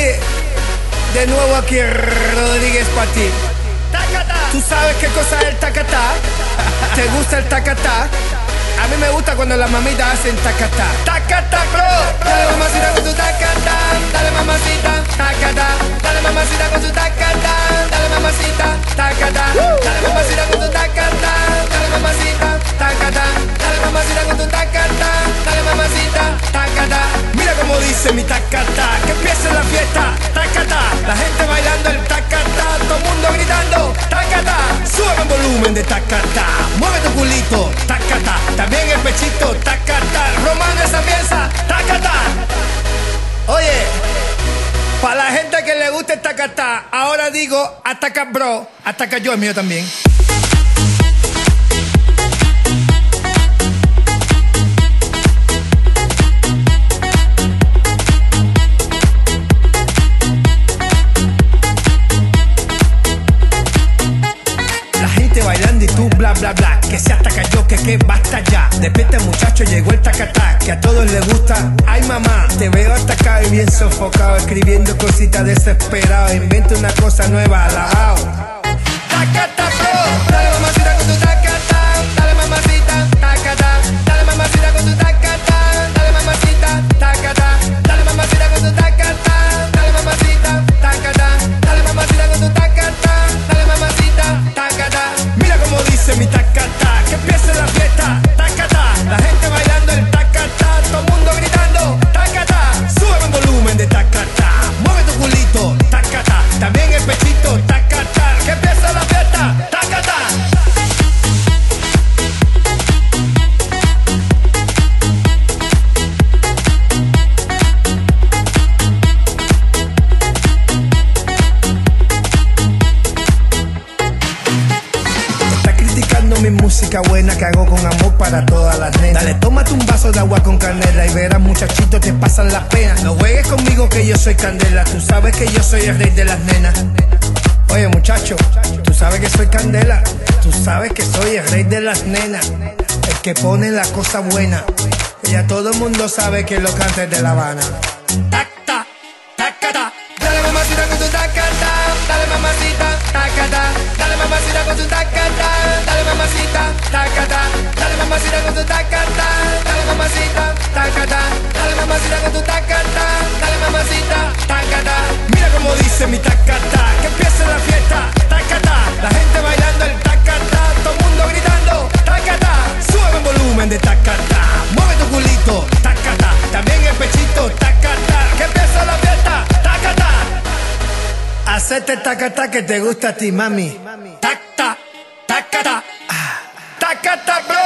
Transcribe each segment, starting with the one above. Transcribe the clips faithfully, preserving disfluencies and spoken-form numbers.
Oye, de nuevo aquí Rodríguez para ti. ¿Tú sabes qué cosa es el tacatá? ¿Te gusta el tacatá? A mí me gusta cuando las mamitas hacen tacatá. Tacatá, bro. Dale mamacita con tu tacatá. Dale mamacita, tacatá. Dale mamacita con tu tacatá. Dale mamacita, tacatá. Dale mamacita con tu tacatá. Dale mamacita, tacatá. Dale mamacita con tu tacatá. Dale mamacita, tacatá. Mira cómo dice mi tacatá. Que empiece la fiesta, tacatá. La gente bailando el tacatá. Todo el mundo gritando, tacatá. Sube el volumen de tacatá. Mueve tu culito, tacatá. También el pechito, tacatá. Romano esa pieza, tacatá. Oye, para la gente que le gusta el tacatá, ahora digo, ataca bro, ataca yo, el mío también. Bailando y tú bla bla bla, que se ataca yo, que que basta ya. Despierta muchacho, llegó el tacatá, que a todos les gusta. Ay mamá, te veo atacado y bien sofocado, escribiendo cositas desesperado. Inventa una cosa nueva, alabao. Tacatá, bro, dale mamacita con tu tacatá. Dale mamacita, tacatá. Dale mamacita con tu tacatá. Dale mamacita, tacatá. Dale mamacita con tu tacatá. Dale mamacita, tacatá. Dale mamacita con tu tacatá. Dale mamacita, tacatá. Mira cómo dice mi tacatá, que empiece la fiesta, tacatá. La gente bailando el tacatá, todo el mundo gritando, tacatá. Sube el volumen de tacatá, mueve tu culito, tacatá. También el pechito, tacatá. Que empiece la fiesta, tacatá. Mi música buena que hago con amor para todas las nenas. Dale, tómate un vaso de agua con canela y verás muchachitos te pasan las penas. No juegues conmigo que yo soy candela, tú sabes que yo soy el rey de las nenas. Oye muchacho, tú sabes que soy candela, tú sabes que soy el rey de las nenas, el que pone la cosa buena. Y ya todo el mundo sabe que lo canta de La Habana. Tacta, tacata. Dale mamacita con tu tacata. Dale mamacita, tacata. Dale mamacita con tu tacata. Dale mamacita, tacata. Dale mamacita con tu tacata. Dale mamacita, tacata. Dale mamacita con tu tacata. Dale mamacita, tacata. Mira cómo dice mi tacata, que empiece la fiesta, tacata. La gente bailando el tacata, todo el mundo gritando, tacata. Sube el volumen de tacata, mueve tu culito, tacata. También el pechito, tacata. Que empiece la fiesta, tacata. Hacete tacata que te gusta a ti, mami. Tacta, tacata, ah, tacata, bro.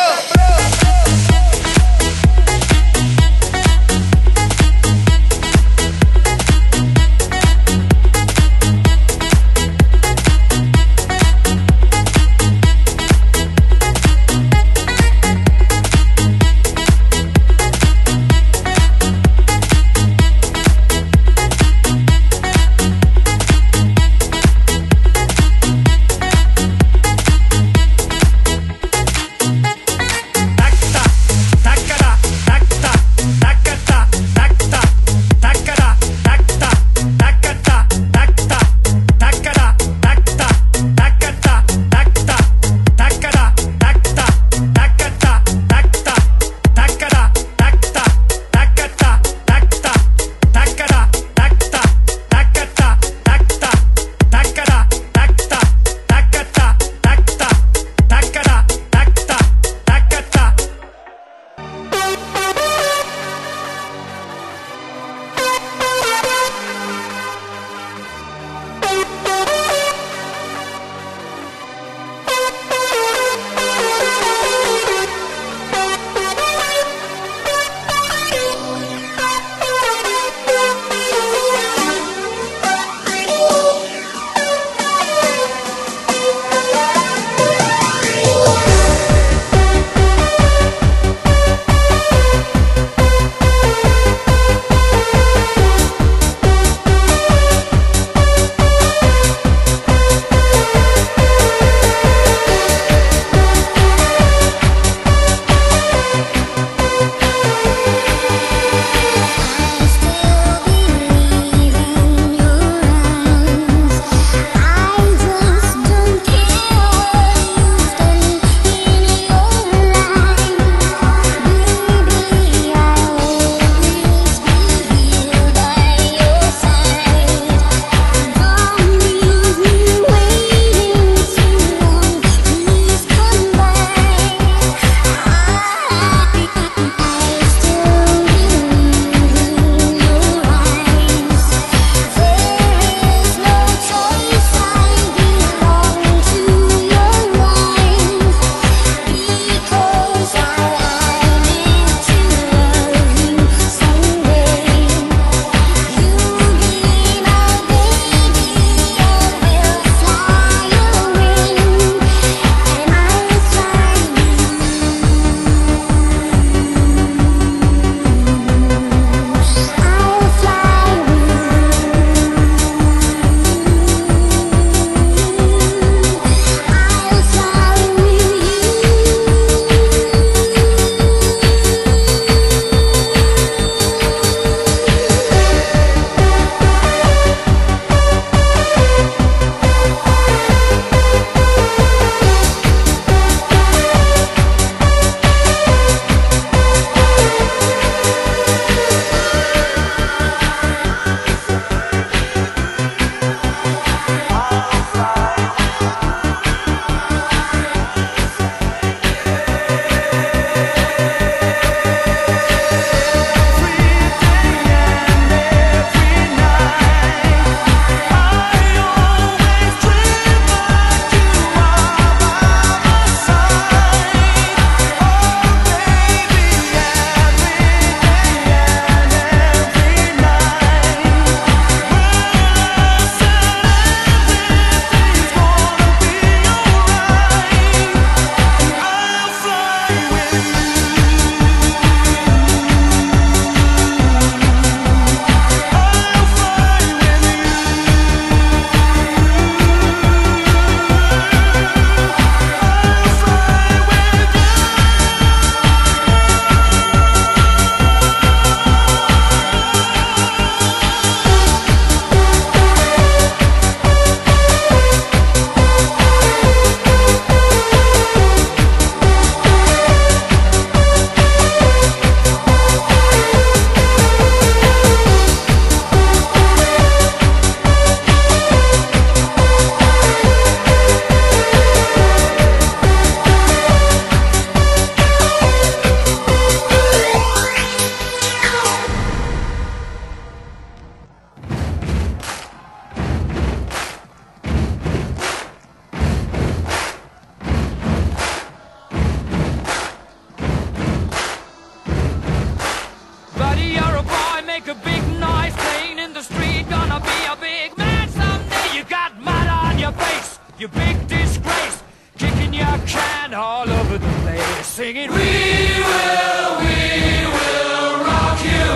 singing, we will, we will rock you.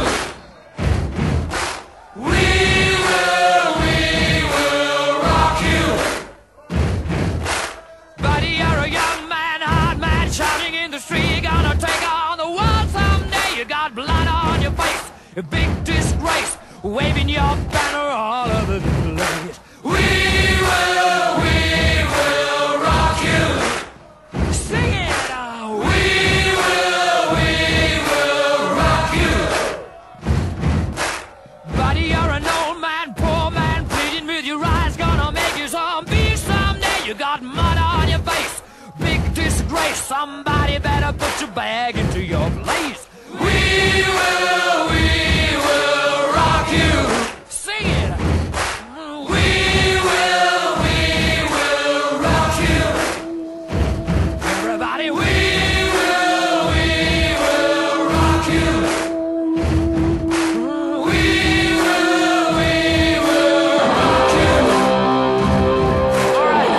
We will, we will rock you. Buddy, you're a young man, hard man, shouting in the street. You're gonna take on the world someday. You got blood on your face, a big disgrace, waving your banner all over the place. We will, we will rock you. Sing it out. We will, we will rock you. Buddy, you're an old man, poor man, pleading with your eyes, gonna make you zombie someday. You got mud on your face, big disgrace. Somebody better put your bag into your place. We will, we will rock you. Sing it. We will, we will rock you. Everybody, we will, we will rock you. We will, we will rock you. All right.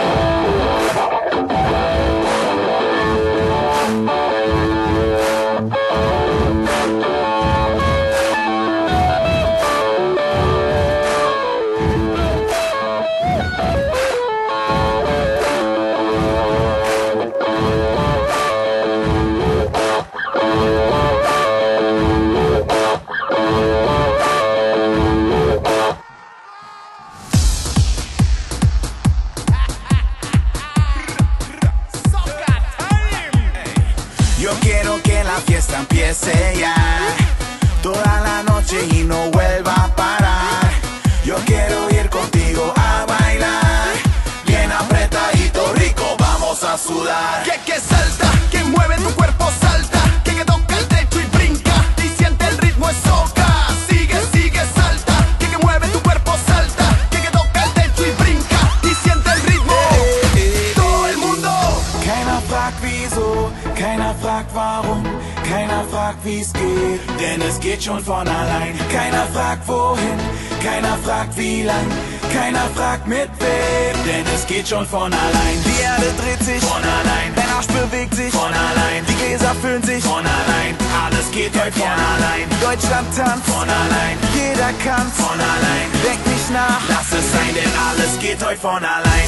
Yo quiero que la fiesta empiece ya, toda la noche y no vuelva a parar. Yo quiero ir contigo a bailar, bien apretadito, rico, vamos a sudar. Que que salta, que mueve tu cuerpo, salta, que que toca el techo y brinca, y siente el ritmo es soca. Sigue, sigue, salta, que que mueve tu cuerpo, salta, que que toca el techo y brinca, y siente el ritmo. Todo el mundo. Keiner fragt wieso, keiner fragt warum, keiner fragt wie's geht, denn es geht schon von allein. Keiner fragt wohin, keiner fragt wie lang, keiner fragt mit wem, denn es geht schon von allein. Die Erde dreht sich von allein, dein Arsch bewegt sich von allein, die Gläser füllen sich von allein, alles geht heute von allein. Deutschland tanzt von allein, jeder kann's von allein. Denk nicht nach, lass es sein, denn alles geht heute von allein.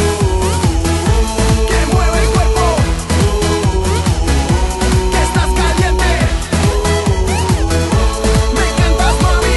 Que mueve el cuerpo. Que estás caliente. Me encantas, mami.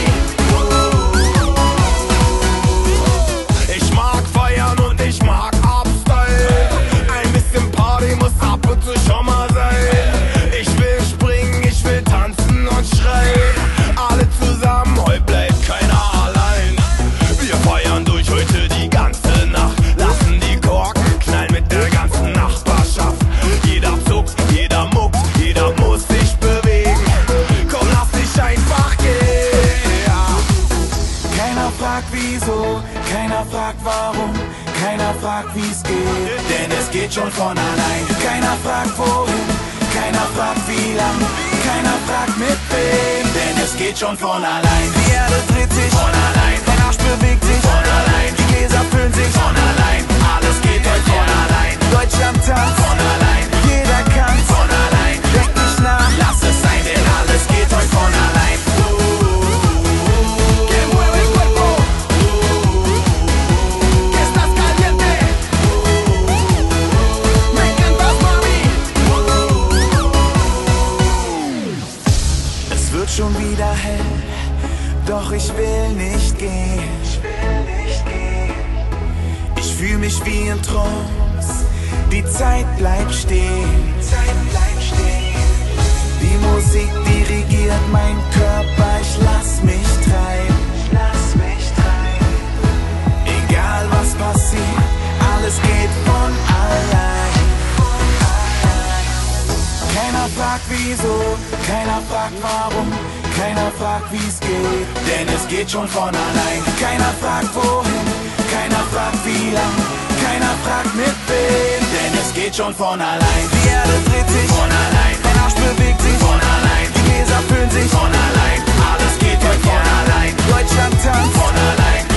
Ich mag feiern und ich mag Abstyle. Ein bisschen Party muss ab und zu schon mal sein. Ich will springen, ich will tanzen und schreien. Alle zusammen, heute bleibt keiner allein. Wir feiern durch heute die ganze Nacht. Lassen die Korken knallen mit der ganzen Nachbarschaft. Jeder zuckt, jeder muckt, jeder muss sich bewegen. Komm, lass dich einfach gehen. Ja. Keiner fragt wieso, keiner fragt warum, keiner fragt wie's geht, denn es geht schon von allein. Keiner fragt wohin, keiner fragt wie lang, keiner fragt mit wem, denn es geht schon von allein. Die Erde dreht sich von allein, dein Arsch bewegt sich von allein, die Gläser füllen sich von allein, alles geht heute von allein. Deutschland tanzt von allein, jeder kann's von allein. Denk nicht nach, lass es sein, denn alles geht heute von allein. Que mueve el cuerpo. Que estás caliente. Me encantas, mami. Es wird schon wieder hell, doch ich will nicht gehen. Ich fühl mich wie in Trance, die Zeit bleibt stehen. Die Musik dirigiert mein Körper, ich lass mich treiben. Egal was passiert, alles geht von allein. Keiner fragt wieso, keiner fragt warum, keiner fragt wie's geht, denn es geht schon von allein. Keiner fragt wohin, keiner fragt wie lang, keiner fragt mit wem, denn es geht schon von allein. Die Erde dreht sich von allein, dein Arsch bewegt sich von allein, die Gläser füllen sich von allein, alles geht heute von allein. Deutschland tanzt von allein,